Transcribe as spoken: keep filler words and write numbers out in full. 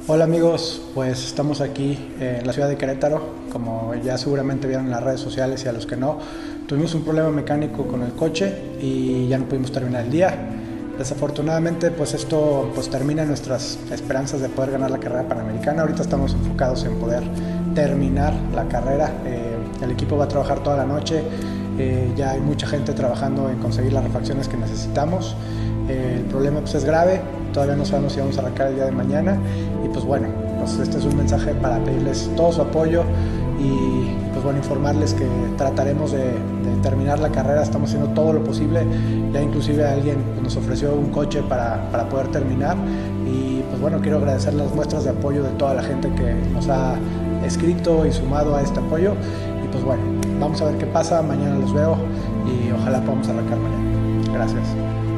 Hola amigos, pues estamos aquí en la ciudad de Querétaro. Como ya seguramente vieron en las redes sociales y a los que no, tuvimos un problema mecánico con el coche y ya no pudimos terminar el día. Desafortunadamente, pues esto pues termina nuestras esperanzas de poder ganar la carrera panamericana. Ahorita estamos enfocados en poder terminar la carrera. Eh, el equipo va a trabajar toda la noche. Eh, ya hay mucha gente trabajando en conseguir las refacciones que necesitamos. Eh, el problema pues es grave, todavía no sabemos si vamos a arrancar el día de mañana y pues bueno, pues este es un mensaje para pedirles todo su apoyo y pues bueno, informarles que trataremos de, de terminar la carrera. Estamos haciendo todo lo posible, ya inclusive alguien nos ofreció un coche para, para poder terminar y pues bueno, quiero agradecer las muestras de apoyo de toda la gente que nos ha escrito y sumado a este apoyo y pues bueno, vamos a ver qué pasa, mañana los veo y ojalá podamos arrancar mañana. Gracias.